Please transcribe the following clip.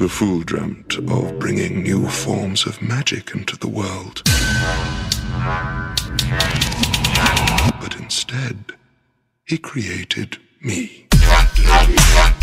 The fool dreamt of bringing new forms of magic into the world. But instead, he created me.